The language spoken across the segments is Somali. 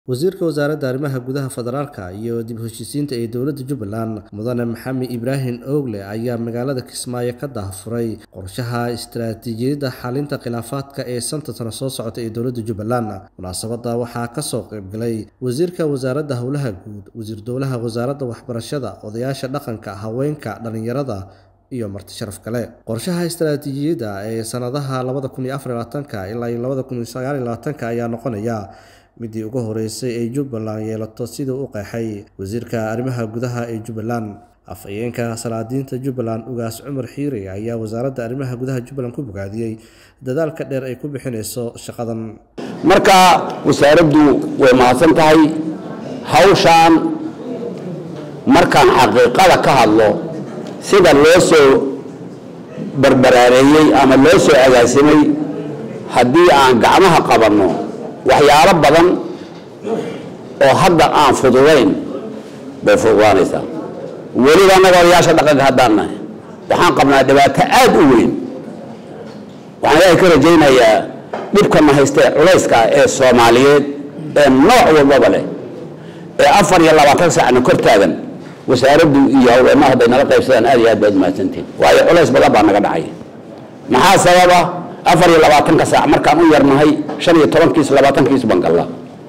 wasiirka wasaaradda arrimaha gudaha federaalka iyo dib u heshiisiinta ee dowladda Jubbaland mudane Maxamed Ibrahim Ogle ayaa magaalada Kismaayo ka daahfuray qorshaha istiraatiijiyadda xalinta khilaafaadka ee santa soo socota ee dowladda Jubbaland. Munaasabadda waxaa ka soo qayb galay wasiirka wasaaradda howlaha guud, wasiir dowlaha wasaaradda waxbarashada, odayaasha dhaqanka, haweenka, dhalinyarada iyo marti sharaf kale. Qorshaha istiraatiijiyadda ee sanadaha 2024 ilaa 2029 ayaa noqonaya midii ugu horeysay ee Jubbaland yeelato sidoo u qeexay wasiirka arrimaha gudaha ee Jubbaland. Afhayeenka salaadiinta Jubbaland Ugaas Cumar Xiire ayaa wasaaradda arrimaha gudaha Jubbaland ku bogaadiyay dadaalka dheer ay ku bixinayso shaqadan. Marka wasaaraddu way mahadsan tahay hawshan markaan xaqiiqada ka hadlo sida loo soo barbaraariyay ama loo soo agaasimay haddii aan gacmaha qabanno waxyaalo badan oo hadda aan fududayn bay fududaanaysaa. weliba annaga odayaasha dhaqanka haddaan nahay waxaan qabnaa dhibaato aad u weyn. waxaan ilaahay ka rajaynayaa dhibkana haystee culayska ee Soomaaliyeed ee nooc walbaba leh ee 24 saacna kor taagan wasaaraddu iyo haweenaha hadday nala qaybsadaan aad iyo aad baad mahadsantihiin. waayo culays badan baa naga dhacay. maxaa sababa 24 saac markaan u yarnahay 15 20 bangalla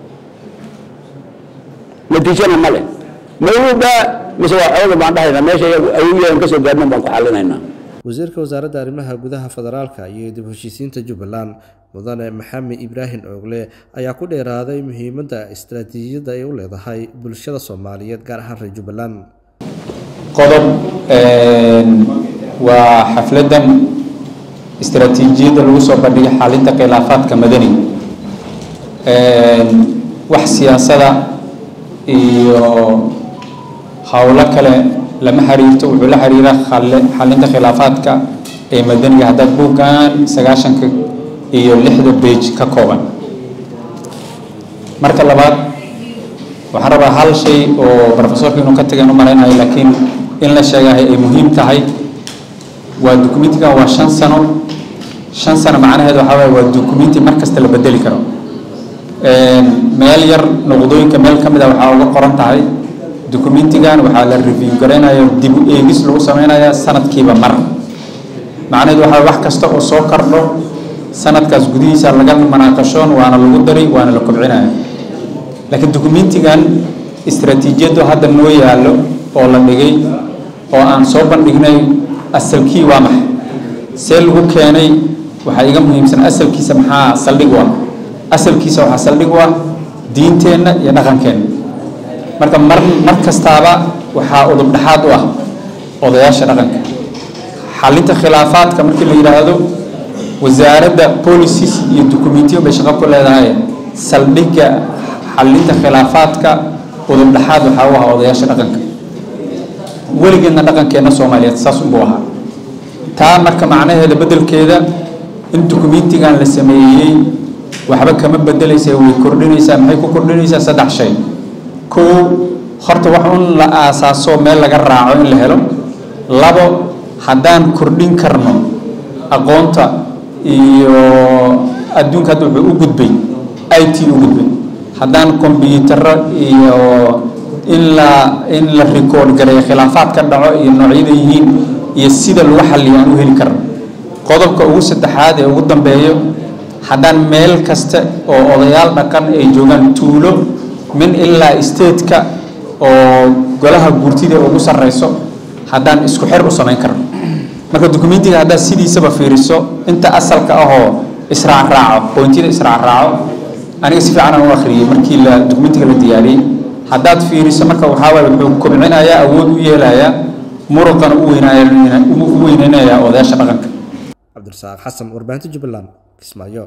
natiijana male mawduuca misoo xoog baan dhahayna meesha ay u yeelan ka soo gaarnaan baan ku xalinaynaa. wasiirka wasaaradda arrimaha gudaha federaalka iyo dib u heshiisiinta Jubbaland mudane Maxamed Ibrahim Ogle ayaa ku dheeraaday muhiimadda istiraatiijiyadda ay u leedahay bulshada Soomaaliyeed gaar ahaan reer Jubbaland. qodob waa xafladan istiraatiijiyadda lagu soo bandhigay xalinta khilaafaadka madani wax siyaasada iyo hawlo kale lama xiriirto wuxuu la xiriira xalinta khilaafaadka ee madaniga hadda buugan 96 iyo 6 page ka kooban. marka labaad waxaan rabaa hal shay oo professorka inuu ka tagay malaynayo laakiin in la sheegahay ay muhiim tahay waa dokumentiga waa 5 sano 5 sano macnaheedu waxa weeye waa dokumenti markasta la bedeli karo. meel yar noqdooyinka meel kamid ah waxa uga qoran tahay dokumentigan waxaa la review gareynayo dib u eegis lagu sameeyo sanadkiiba mar. macnaheedu waxa wax kasta oo soo kordho sanadkaas gudihiisa laga manaaqashoon waana lagu daray waana la kobcinayo. laakiin dokumentigan istiraatiijiyaddu hadda noo yaalo oo la dhigay oo aan soo bandhignay asalkii waa maxay see lagu keenay waxa iga muhiimsan asalkiisa maxaa saldhig ah. asalkiisa waxa saldhig ah diinteenna iyo dhaqankeena. marka mar kastaaba waxaa udub dhaxaad u ah odayaasha dhaqanka. xalinta khilaafaadka markii la yiraahdo wasaaradda policies iyo documentiyo bay shaqo ku leedahay. saldhigga xalinta khilaafaadka udub dhaxaad waxa u ah odayaasha dhaqanka. weligeedna dhaqankeena Soomaaliyeed saas u buu ahaa. taa marka macnaheedu bedelkeeda in documentigan la sameeyay waxba kama bedelaysa way kordhinaysaa. maxay ku kordhinaysaa? 3 shay. koo horta wax un la aasaaso meel laga raaco in la helo. labo haddaan kordhin karno aqoonta iyo adduunka hadda wuxuu u gudbay IT u gudbay. haddaan kombiyuutar iyo in la record gareeyo khilaafaad ka dhaco iyo noocyada yihiin iyo sida lagu xalliyo aan u heli karno. qodobka ugu saddexaad ee ugu dambeeyo haddaan meel kasta oo odayaal dhaqan ay joogaan tuulo min ilaa state-ka oo golaha guurtida ugu sareyso haddaan isku xir u sameyn karno. marka dokumentiga hadda sidiisaba fiiriso inta asalka ah oo israac raaco pointida israac raaco aniga si fiican aan u akhriyay markii la dokumentiga la diyaariyay. haddaad fiiriso marka waxa weeye wuxuu kobcinayaa awood u yeelayaa muruqan u weynaanaya odayaasha dhaqanka. Cabdirasaaq Xasan warbaahinta Jubbaland Kismaayo.